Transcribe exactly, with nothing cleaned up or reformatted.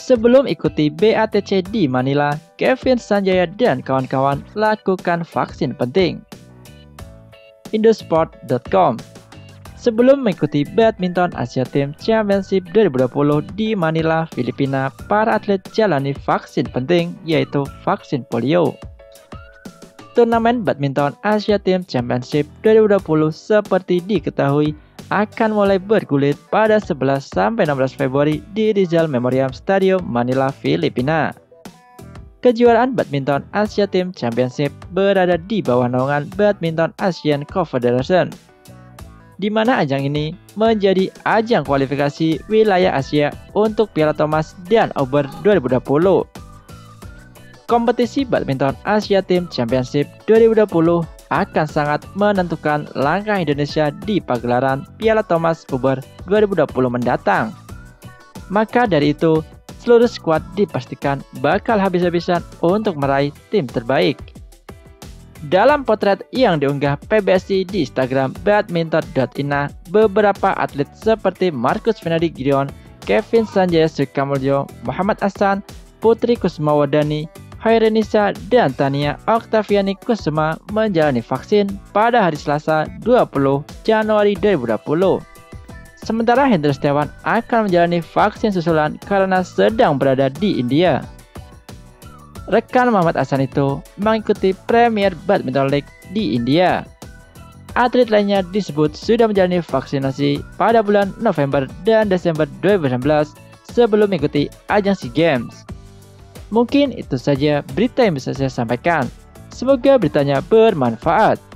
Sebelum ikuti B A T C di Manila, Kevin Sanjaya dan kawan-kawan lakukan vaksin penting. Indosport dot com. Sebelum mengikuti Badminton Asia Team Championship dua ribu dua puluh di Manila, Filipina, para atlet jalani vaksin penting, yaitu vaksin polio. Turnamen Badminton Asia Team Championship dua ribu dua puluh seperti diketahui akan mulai bergulir pada sebelas sampai enam belas Februari di Rizal Memorial Stadium, Manila, Filipina. Kejuaraan Badminton Asia Team Championship berada di bawah naungan Badminton Asian Confederation, di mana ajang ini menjadi ajang kualifikasi wilayah Asia untuk Piala Thomas dan Uber dua ribu dua puluh. Kompetisi Badminton Asia Team Championship dua ribu dua puluh akan sangat menentukan langkah Indonesia di pagelaran Piala Thomas Uber dua ribu dua puluh mendatang. Maka dari itu, seluruh skuad dipastikan bakal habis-habisan untuk meraih tim terbaik. Dalam potret yang diunggah P B S I di Instagram badminton dot I N A, beberapa atlet seperti Marcus Fernaldi Gideon, Kevin Sanjaya Sukamuljo, Muhammad Ahsan, Putri Kusumawardani, Hairenisa, dan Tania Oktaviani Kusuma menjalani vaksin pada hari Selasa dua puluh Januari dua ribu dua puluh. Sementara Hendra Setiawan akan menjalani vaksin susulan karena sedang berada di India. Rekan Muhammad Ahsan itu mengikuti Premier Badminton League di India. Atlet lainnya disebut sudah menjalani vaksinasi pada bulan November dan Desember dua ribu sembilan belas sebelum mengikuti ajang SEA Games. Mungkin itu saja berita yang bisa saya sampaikan. Semoga beritanya bermanfaat.